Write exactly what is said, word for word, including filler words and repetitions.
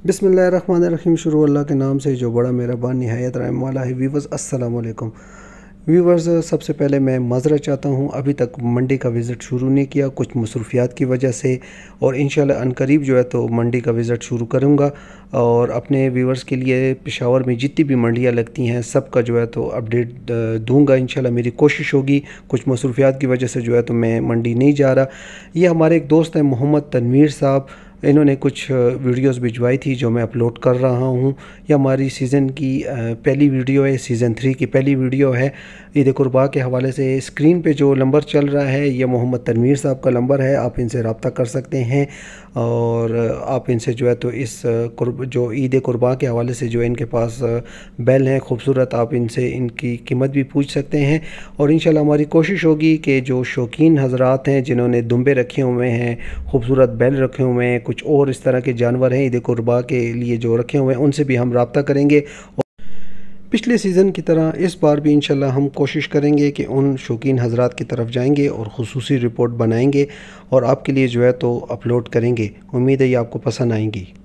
बिस्मिल्लाहिर्रहमानिर्रहीम। शुरू अल्लाह के नाम से जो बड़ा मेहरबान निहायत रहम वाला है। वीवर्स अस्सलाम वालेकुम। वीवर्स, सबसे पहले मैं माज़रत चाहता हूँ, अभी तक मंडी का विज़िट शुरू नहीं किया कुछ मसरूफियात की वजह से, और इंशाल्लाह अनकरीब जो है तो मंडी का विज़िट शुरू करूँगा। और अपने व्यूवर्स के लिए पेशावर में जितनी भी मंडियाँ लगती हैं सबका जो है तो अपडेट दूँगा इंशाल्लाह। मेरी कोशिश होगी, कुछ मसरूफियात की वजह से जो है तो मैं मंडी नहीं जा रहा। ये हमारे एक दोस्त हैं मोहम्मद तनवीर साहब, इन्होंने कुछ वीडियोस भिजवाई थी जो मैं अपलोड कर रहा हूँ। ये हमारी सीज़न की पहली वीडियो है, सीज़न थ्री की पहली वीडियो है। ईद कुर्बा के हवाले से स्क्रीन पे जो नंबर चल रहा है ये मोहम्मद तनवीर साहब का नंबर है, आप इनसे रब्ता कर सकते हैं। और आप इनसे जो है तो इस जो ईद कुर्बा के हवाले से जो इनके पास बैल हैं खूबसूरत, आप इनसे इनकी कीमत भी पूछ सकते हैं। और इंशाल्लाह हमारी कोशिश होगी कि जो शौकीन हजरात हैं जिन्होंने दुम्बे रखे हुए हैं, खूबसूरत बैल रखे हुए हैं, कुछ और इस तरह के जानवर हैं ईद कुर्बा के लिए जो रखे हुए हैं, उनसे भी हम रब्ता करेंगे। पिछले सीज़न की तरह इस बार भी इंशाल्लाह हम कोशिश करेंगे कि उन शौकीन हजरात की तरफ जाएंगे और ख़ुसूसी रिपोर्ट बनाएंगे और आपके लिए जो है तो अपलोड करेंगे। उम्मीद है ये आपको पसंद आएंगी।